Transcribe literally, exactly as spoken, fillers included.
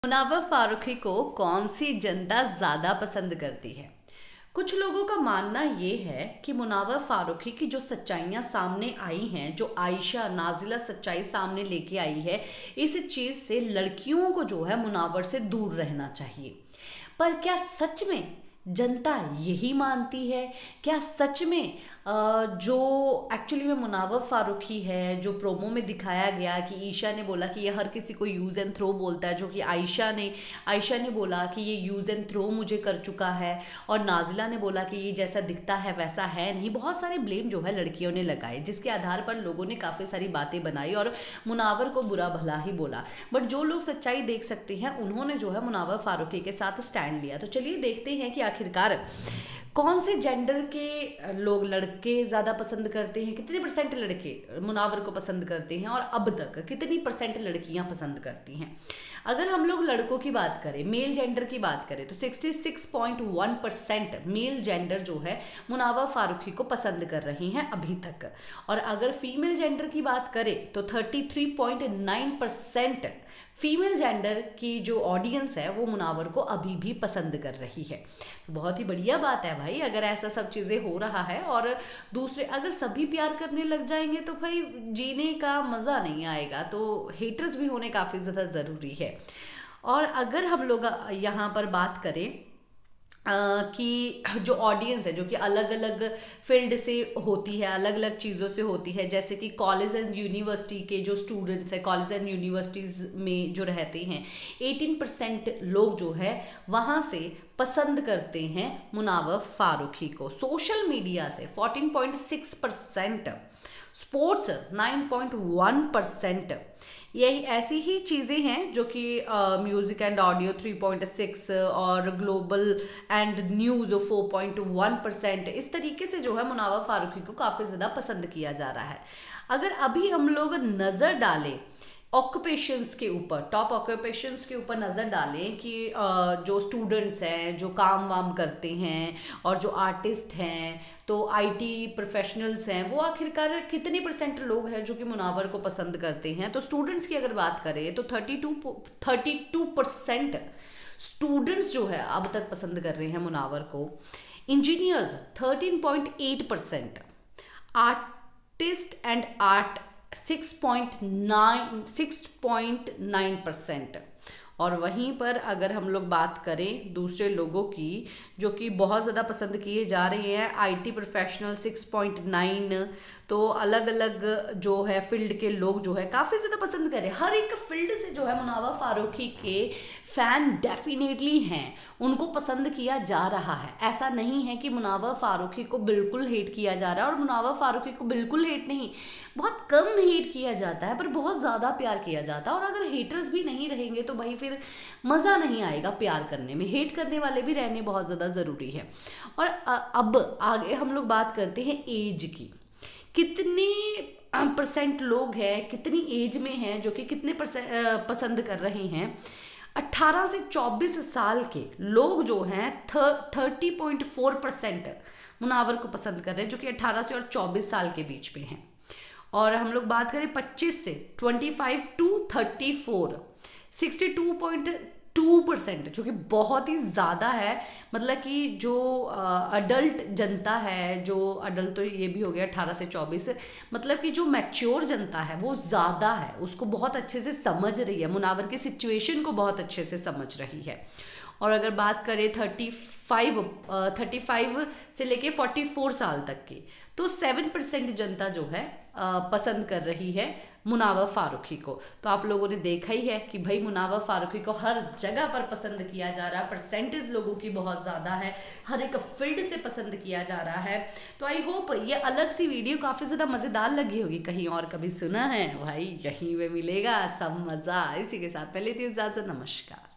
मुनावर फारूकी को कौन सी जनता ज़्यादा पसंद करती है? कुछ लोगों का मानना ये है कि मुनावर फारूकी की जो सच्चाइयाँ सामने आई हैं, जो आयशा नाजिला सच्चाई सामने लेके आई है, इस चीज़ से लड़कियों को जो है मुनावर से दूर रहना चाहिए। पर क्या सच में जनता यही मानती है? क्या सच में जो एक्चुअली में मुनावर फारूकी है, जो प्रोमो में दिखाया गया कि ईशा ने बोला कि ये हर किसी को यूज़ एंड थ्रो बोलता है, जो कि आयशा ने आयशा ने बोला कि ये यूज़ एंड थ्रो मुझे कर चुका है, और नाजिला ने बोला कि ये जैसा दिखता है वैसा है नहीं। बहुत सारे ब्लेम जो है लड़कियों ने लगाए, जिसके आधार पर लोगों ने काफ़ी सारी बातें बनाई और मुनावर को बुरा भला ही बोला। बट जो लोग सच्चाई देख सकते हैं उन्होंने जो है मुनावर फारूकी के साथ स्टैंड लिया। तो चलिए देखते हैं कि आखिरकार कौन से जेंडर के लोग लड़के ज़्यादा पसंद करते हैं, कितने परसेंट लड़के मुनावर को पसंद करते हैं, और अब तक कितनी परसेंट लड़कियां पसंद करती हैं। अगर हम लोग लड़कों की बात करें, मेल जेंडर की बात करें, तो छियासठ पॉइंट एक परसेंट मेल जेंडर जो है मुनावर फारूकी को पसंद कर रही हैं अभी तक। और अगर फीमेल जेंडर की बात करें तो तैंतीस पॉइंट नौ परसेंट फीमेल जेंडर की जो ऑडियंस है वो मुनावर को अभी भी पसंद कर रही है। तो बहुत ही बढ़िया बात है भाई, अगर ऐसा सब चीज़ें हो रहा है और दूसरे अगर सभी प्यार करने लग जाएंगे तो भाई जीने का मज़ा नहीं आएगा। तो हेटर्स भी होने काफ़ी ज़्यादा ज़रूरी है। और अगर हम लोग यहाँ पर बात करें Uh, कि जो ऑडियंस है जो कि अलग अलग फील्ड से होती है, अलग अलग चीज़ों से होती है, जैसे कि कॉलेज एंड यूनिवर्सिटी के जो स्टूडेंट्स हैं, कॉलेज एंड यूनिवर्सिटीज़ में जो रहते हैं, अठारह परसेंट लोग जो है वहाँ से पसंद करते हैं मुनावर फारूकी को। सोशल मीडिया से चौदह पॉइंट छह परसेंट, स्पोर्ट्स नौ पॉइंट एक परसेंट, यही ऐसी ही चीज़ें हैं जो कि म्यूज़िक एंड ऑडियो तीन पॉइंट छह और ग्लोबल एंड न्यूज़ चार पॉइंट एक परसेंट। इस तरीके से जो है मुनावर फारूकी को काफ़ी ज़्यादा पसंद किया जा रहा है। अगर अभी हम लोग नज़र डालें ऑक्यूपेशंस के ऊपर, टॉप ऑक्यूपेशंस के ऊपर नज़र डालें कि जो स्टूडेंट्स हैं, जो काम वाम करते हैं, और जो आर्टिस्ट हैं, तो आईटी प्रोफेशनल्स हैं, वो आखिरकार कितने परसेंट लोग हैं जो कि मुनावर को पसंद करते हैं। तो स्टूडेंट्स की अगर बात करें तो thirty two thirty two percent students जो है अब तक पसंद कर रहे हैं मुनावर को। Engineers thirteen point eight percent, artist and art six point nine six point nine percent. और वहीं पर अगर हम लोग बात करें दूसरे लोगों की जो कि बहुत ज़्यादा पसंद किए जा रहे हैं, IT professional six point nine, तो अलग अलग जो है फील्ड के लोग जो है काफ़ी ज़्यादा पसंद कर रहे हैं। हर एक फील्ड से जो है मुनावर फारूकी के फ़ैन डेफिनेटली हैं, उनको पसंद किया जा रहा है। ऐसा नहीं है कि मुनावर फारूकी को बिल्कुल हेट किया जा रहा है, और मुनावर फारूकी को बिल्कुल हेट नहीं, बहुत कम हेट किया जाता है पर बहुत ज़्यादा प्यार किया जाता है। और अगर हेटर्स भी नहीं रहेंगे तो भाई फिर मज़ा नहीं आएगा प्यार करने में, हेट करने वाले भी रहने बहुत ज़्यादा ज़रूरी है। और अब आगे हम लोग बात करते हैं एज की, कितने परसेंट लोग हैं, कितनी एज में हैं जो कि कितने परसेंट पसंद कर रहे हैं। अट्ठारह से चौबीस साल के लोग जो हैं thirty point four percent Munawar को पसंद कर रहे हैं, जो कि अट्ठारह से और चौबीस साल के बीच में हैं। और हम लोग बात करें पच्चीस से पच्चीस टू चौंतीस, बासठ पॉइंट दो परसेंट, जो कि बहुत ही ज़्यादा है। मतलब कि जो अडल्ट जनता है, जो अडल्ट तो ये भी हो गया अठारह से चौबीस, मतलब कि जो मैच्योर जनता है वो ज़्यादा है, उसको बहुत अच्छे से समझ रही है, मुनावर की सिचुएशन को बहुत अच्छे से समझ रही है। और अगर बात करें पैंतीस पैंतीस से लेके चौवालीस साल तक की, तो सात परसेंट जनता जो है पसंद कर रही है मुनावर फारूकी को। तो आप लोगों ने देखा ही है कि भाई मुनावर फारूकी को हर जगह पर पसंद किया जा रहा है, परसेंटेज लोगों की बहुत ज़्यादा है, हर एक फील्ड से पसंद किया जा रहा है। तो आई होप ये अलग सी वीडियो काफ़ी ज़्यादा मज़ेदार लगी होगी, कहीं और कभी सुना है भाई, यहीं पे मिलेगा सब मज़ा। इसी के साथ पहले तो इजाज़त, नमस्कार।